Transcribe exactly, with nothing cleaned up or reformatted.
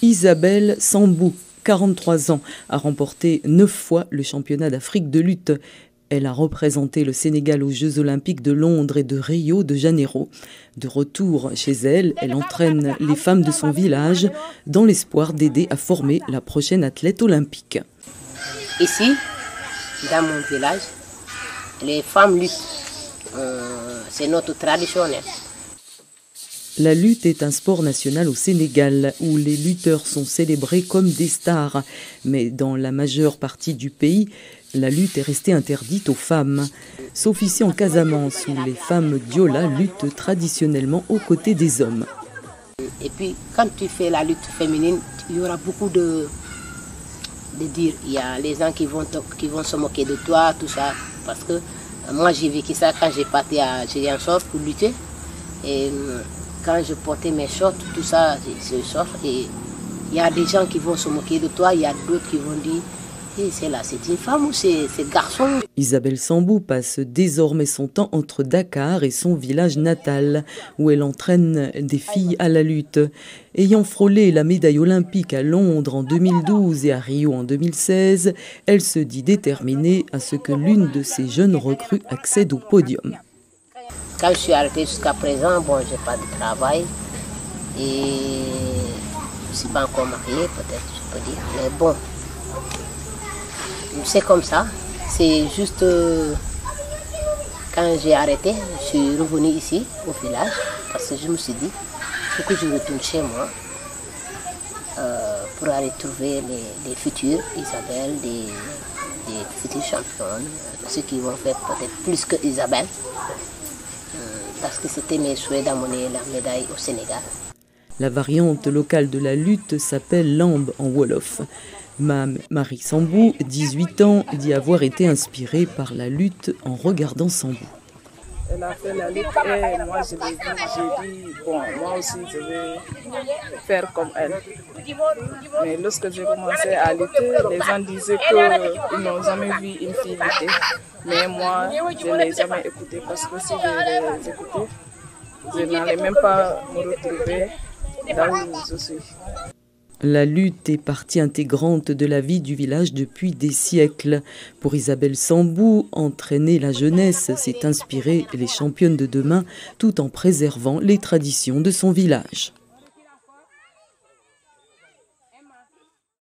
Isabelle Sambou, quarante-trois ans, a remporté neuf fois le championnat d'Afrique de lutte. Elle a représenté le Sénégal aux Jeux Olympiques de Londres et de Rio de Janeiro. De retour chez elle, elle entraîne les femmes de son village dans l'espoir d'aider à former la prochaine athlète olympique. Ici, dans mon village, les femmes luttent. Euh, c'est notre traditionnel. La lutte est un sport national au Sénégal où les lutteurs sont célébrés comme des stars. Mais dans la majeure partie du pays, la lutte est restée interdite aux femmes. Sauf ici en Casamance où les femmes diola luttent traditionnellement aux côtés des hommes. Et puis quand tu fais la lutte féminine, il y aura beaucoup de, de dire. Il y a les gens qui vont, te, qui vont se moquer de toi, tout ça. Parce que moi j'ai vécu ça quand j'ai parti à Géant-Sort pour lutter. Et quand je portais mes shorts, tout ça, je sors et il y a des gens qui vont se moquer de toi, il y a d'autres qui vont dire hey, c'est là, c'est une femme ou c'est un garçon. Isabelle Sambou passe désormais son temps entre Dakar et son village natal, où elle entraîne des filles à la lutte. Ayant frôlé la médaille olympique à Londres en deux mille douze et à Rio en deux mille seize, elle se dit déterminée à ce que l'une de ces jeunes recrues accède au podium. Quand je suis arrêtée jusqu'à présent, bon, je n'ai pas de travail et je ne suis pas encore mariée, peut-être, je peux dire. Mais bon, c'est comme ça. C'est juste euh, quand j'ai arrêté, je suis revenue ici, au village, parce que je me suis dit, il faut que je retourne chez moi euh, pour aller trouver les, les futures Isabelle, des, des futures championnes, ceux qui vont faire peut-être plus que Isabelle. Parce que c'était mes souhaits d'amener la médaille au Sénégal. La variante locale de la lutte s'appelle lambe en wolof. Mam Marie Sambou, dix-huit ans, dit avoir été inspirée par la lutte en regardant Sambou. Elle a fait la lutte et moi je l'ai dit, j'ai dit, bon, moi aussi je vais faire comme elle. Mais lorsque j'ai commencé à lutter, les gens disaient qu'ils n'ont jamais vu une fille lutter. Mais moi, je ne l'ai jamais écouté parce que si je les écoutais, je n'allais même pas me retrouver là où je suis. La lutte est partie intégrante de la vie du village depuis des siècles. Pour Isabelle Sambou, entraîner la jeunesse, c'est inspirer les championnes de demain tout en préservant les traditions de son village.